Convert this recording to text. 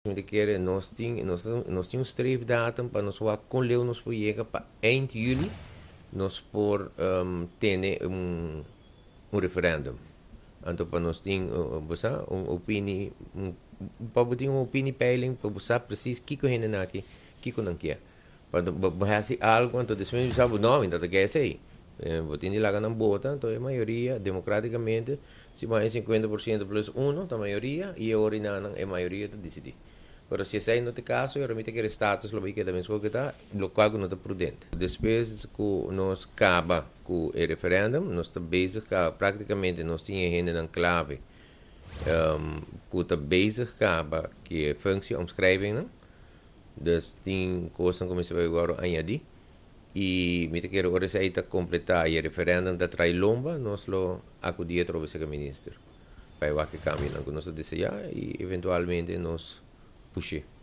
de querer nós temos streep datum para nós com leu nos chega para 1 de julho nós por ter referendum. Então para nós tem opinião para ter uma opinião peiling para buscar preciso que correndo aqui que não quer. Para fazer algo então depois sabe não ainda que é aí. Votando lá na bota, então a maioria democraticamente se mais 50% plus 1 a maioria e agora não é a maioria de decidir. Pero se esse não é o caso, eu realmente quero status lo que também que está local não está prudente. Depois que nós acaba com o referendum, nós está bezig praticamente nós tínhamos gente na clave que está bezig acaba que é functie omschrijving, não? Dus tem coisas como se vai agora añadir e me te quero ora se completar o referendum da trai lomba, nós lo acudir através do ministro. Para o que caminho que nós desejar e eventualmente nós puxar.